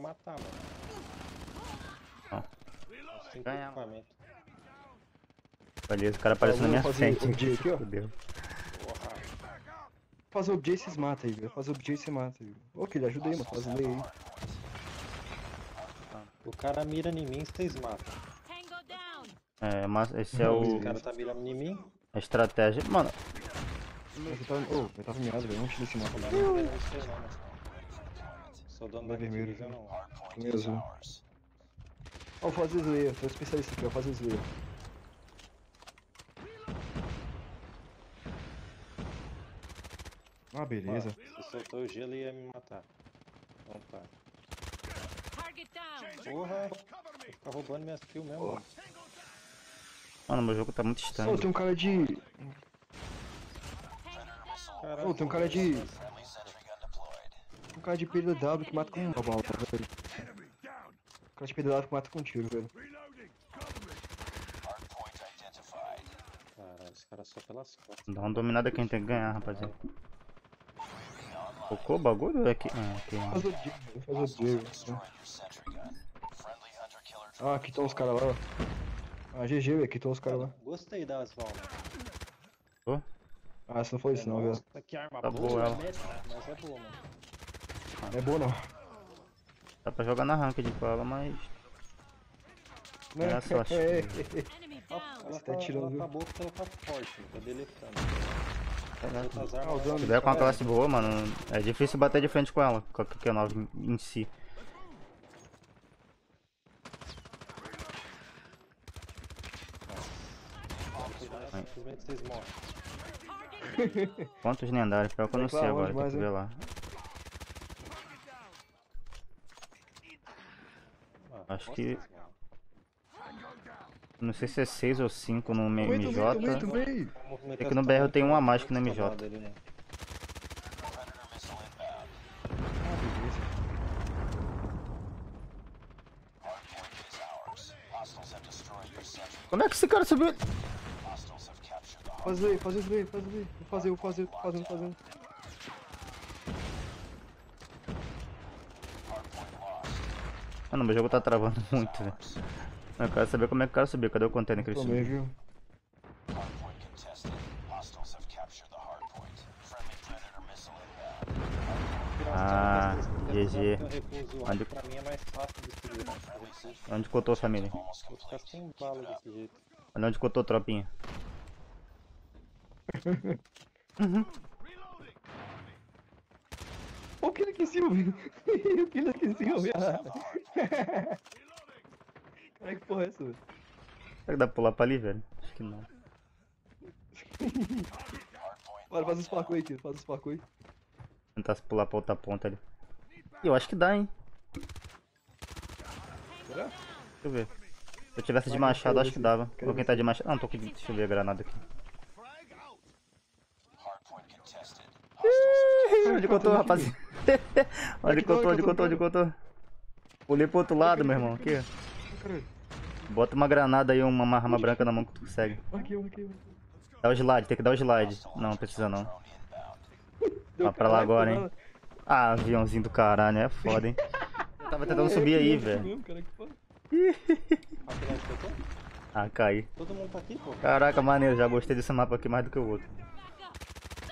matar, mano. Não. Sem Ganha. equipamento. Beleza, o cara apareceu na minha frente. O Jay aqui, ó. Fudeu. Porra. Fazer o Jay vocês matam aí, velho. Fazer o Jay você mata aí. Ô, Kid, ajuda aí, mano. Faz lei aí. O cara mira em mim, vocês matam. Tango down. É, mas esse é O o... cara tá mirando em mim. a estratégia. Mano, Ele tava, ele tava miado, velho. Vamos tirar esse mapa lá. Eu não sei não, né? Sou dono da Vai vermelho, divisão, não. Também azul. Ó, vou fazer Slayer. Tô especialista aqui, ó. Fazer Slayer. Ah, beleza. Se soltou o gelo, ia me matar. Opa. Target down. Porra. Vou ficar roubando minhas kills mesmo, mano. mano, meu jogo tá muito Ô, estranho. tem um cara de... Caralho. Ô, tem um cara de... Um cara de PW que mata com uma bala, velho. Um cara de PW que mata com um tiro, velho. Caralho, esse cara só pelas costas. Dá uma dominada que a gente tem que ganhar, rapaziada. Focou o bagulho? É aqui. Ah, aqui. Vou fazer o Jay, vou fazer o Jay, velho. Ah, aqui estão os caras lá, ó. Ah, GG, velho. Aqui estão os caras lá. Gostei das bolas. Ô, Ah, você não falou isso não, velho. Nossa, que arma Tá boa, boa ela. né? Mas é boa, mano. Não é boa não. dá pra jogar na ranked com ela, mas... Não É a sorte. Enemy down. Ela Você tá tirando, ela viu? acabou porque ela tá forte, tá deletando. Caraca. Outras Ah, o armas, dano. Se tiver com uma classe boa, mano, é difícil bater de frente com ela, com a Q9 em si. simplesmente vocês morrem. Quantos lendários? Pior que eu não sei Vai lá, agora, onde tem mais, que ver hein? lá. Acho que... Não sei se é 6 ou 5 no MJ. É que no BR eu tenho um a mais que no MJ. Como é que esse cara subiu? Fazer, fazer isso aí, fazer isso aí. Vou fazer, fazendo. Mano, meu jogo tá travando muito, velho. Eu quero saber como é que o cara subiu. Cadê o container que ele Também, subiu? viu? Ah, GG. Onde- Pra mim é mais fácil distribuir. Vou Onde cotou, família? ficar sem bala desse jeito. Olha onde cotou, tropinha. Ó, o que ele aqui em cima, velho. O que ele aqui em cima, velho. Cara, que porra é essa, velho? Será que dá pra pular pra ali, velho? Acho que não. Bora, faz os parkour aí, tio. Faz os parkour aí. Tentar se pular pra outra ponta ali. Ih, eu acho que dá, hein? Será? Deixa eu ver. Se eu tivesse de machado, acho que dava. Alguém tá de machado? Não, tô aqui. Deixa eu ver a granada aqui. Onde cotou, rapaziada? Onde cotou? Pulei pro outro lado, meu irmão. Aqui, ó. Caralho. Bota uma granada aí, uma arma branca na mão que tu consegue. Aqui. Dá o slide, tem que dar o slide. Não, precisa não. Vai pra lá agora, hein. Ah, aviãozinho do caralho, é foda, hein. Eu tava tentando subir aí, velho. Ah, caí. Todo mundo tá aqui, pô. Caraca, maneiro, já gostei desse mapa aqui mais do que o outro. Back up.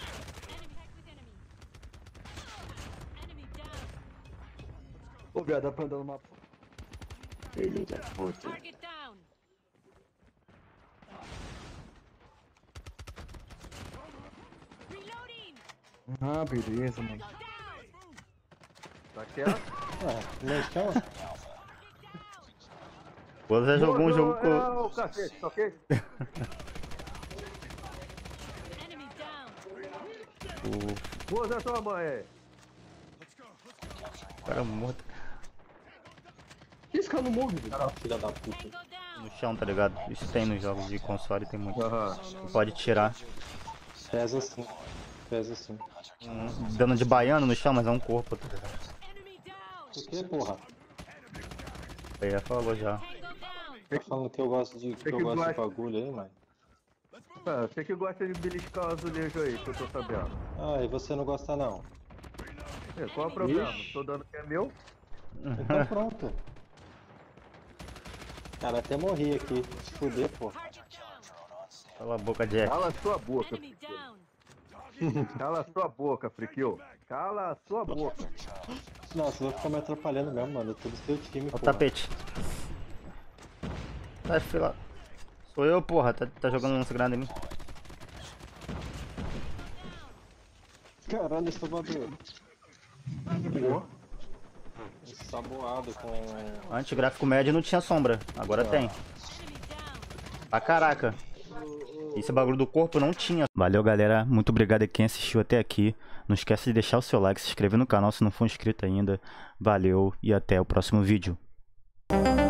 Enemy hack with enemy. Enemy down. Ô, viado, dá pra andar no mapa. Target down. Reloading. Ah, beleza, mano. Go down. Daquela. No chão? O já jogou um jogo com... Ô, cacete, tá ok? Enemy down. O Boa, Zé, tua mãe. cara morto Que esse cara não morre, velho? Filha da puta. Tango down. no chão, tá ligado? Isso tem nos jogos de console, tem muito. Aham. Tu pode tirar. Pesa assim. Pesa assim. Dano de baiano no chão, mas é um corpo, tá ligado? Enemy down. Por que, porra? Aí já falou já. Tango down. Tá falando que eu gosto de bagulho aí, mano. Você que gosta de beliscar o azulejo aí, que eu tô sabendo. Ah, e você não gosta não? Qual é o problema? Tô dando que é meu? Então pronto. Cara, até morri aqui. Se fuder, pô. Target down. Cala a boca, Jack. Cala a sua boca, Enemy down. cala a sua boca, Friquio. Cala a sua boca. Não, você vai ficar me atrapalhando mesmo, mano. Eu tô do seu time, Ó pô. o tapete. Sai, fila. Sou eu, porra. Tá jogando lança grande em mim. Caralho, esse tomador. Saboado com... Antes, gráfico médio não tinha sombra. Agora tem. Enemy down. Pra caraca. Esse bagulho do corpo não tinha. Valeu, galera. Muito obrigado a quem assistiu até aqui. Não esquece de deixar o seu like, se inscrever no canal se não for inscrito ainda. Valeu e até o próximo vídeo.